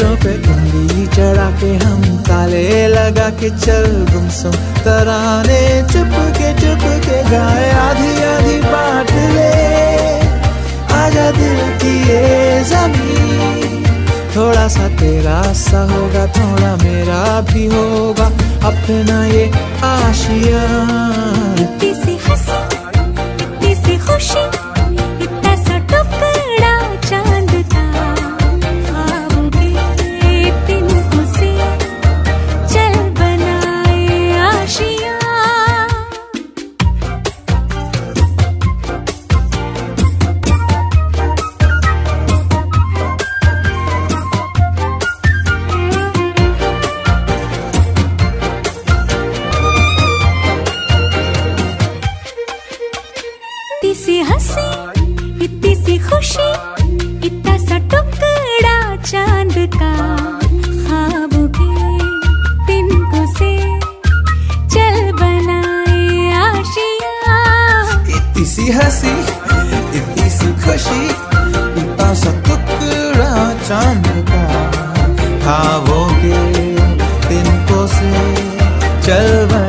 सीनों पे उंगली चढ़ा के हम ताले लगा के चल गुमसुम तराने चुप के गाए आधी आधी बात ले आजा दिल की ये ज़मीन। थोड़ा सा तेरा सा होगा थोड़ा मेरा भी होगा अपना ये आशिया। इतनी सी हंसी इतनी सी खुशी इतना सा टुकड़ा चांद का ख्वाबों के तिनकों से चल बनाए आशिया। इतनी सी हंसी इतनी सी खुशी इतना सा टुकड़ा चांद का ख्वाबों के तिनकों से चल बनाए आशिया। इतनी सी हंसी इतनी सी खुशी इतना सा टुकड़ा चांद का ख्वाबों के तिनकों से चल